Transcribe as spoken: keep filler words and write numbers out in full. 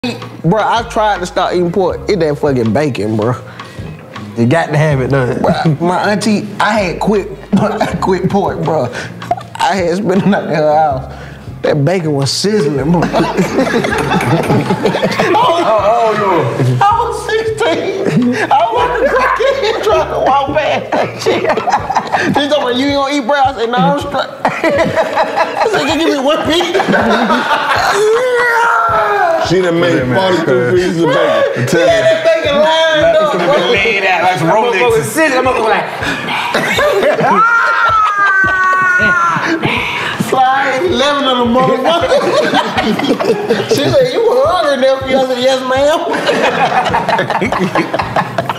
Bro, I tried to stop eating pork. It that fucking bacon, bro. You got to have it done. Bro, my auntie, I had quit, I quit pork, bro. I had spent the night at her house. That bacon was sizzling, bro. How old you were? I was sixteen. I was like a crackhead trying to walk past that shit. She told me, you ain't gonna eat, bro? I said, no, I'm straight. I said, can you give me one piece? She done made forty-two pieces of bacon. Yeah, that bacon lined up, bro. Laid out like Rolex. Sitting, I'm like, Slide eleven of them motherfuckers. She said, you were hungry, nephew. I said, yes, ma'am.